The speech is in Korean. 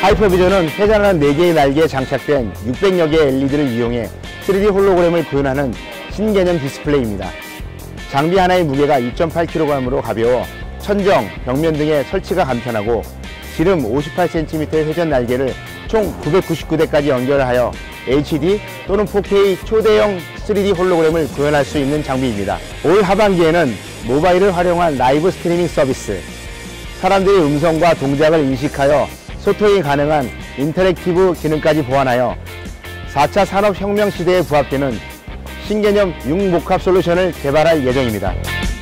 하이퍼비전은 회전하는 4개의 날개에 장착된 600여 개의 LED를 이용해 3D 홀로그램을 구현하는 신개념 디스플레이입니다. 장비 하나의 무게가 2.8kg으로 가벼워 천정, 벽면 등의 설치가 간편하고 지름 58cm의 회전 날개를 총 999대까지 연결하여 HD 또는 4K 초대형 3D 홀로그램을 구현할 수 있는 장비입니다. 올 하반기에는 모바일을 활용한 라이브 스트리밍 서비스, 사람들의 음성과 동작을 인식하여 소통이 가능한 인터랙티브 기능까지 보완하여 4차 산업혁명 시대에 부합되는 신개념 융목합 솔루션을 개발할 예정입니다.